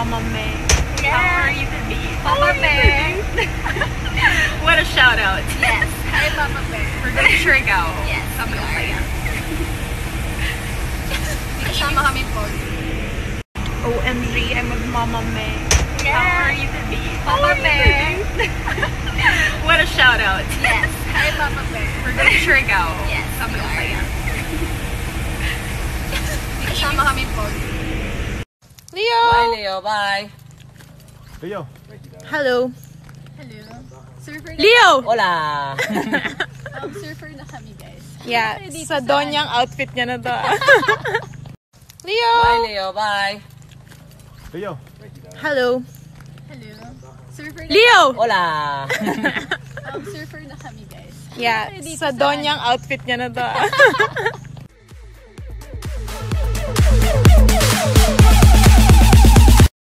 Mama May. Yes. How are you today? Mama May. What a shout out. Yes. Hi, Mama May. We're going to Surigao. Yes, Sabi we ko are. kaya. Kasama kami po. OMG, I'm with Mama May. Yes. How are you today? Mama May. What a shout out. Yes. Hi, Mama May. We're going to Surigao. Yes, Sabi we ko are. kaya. Kasama kami po. Leo! Bye, Leo. Bye. Leo. Hello. Hello. Surfer na, Leo! Hola. surfer na kami, guys. Yeah, Dito sa Donyang outfit niya na to. Leo! Bye, Leo. Bye. Leo. Hello. Hello. Surfer na, Leo! Hola. surfer na kami, guys. Yeah, Dito sa Donyang outfit niya na to.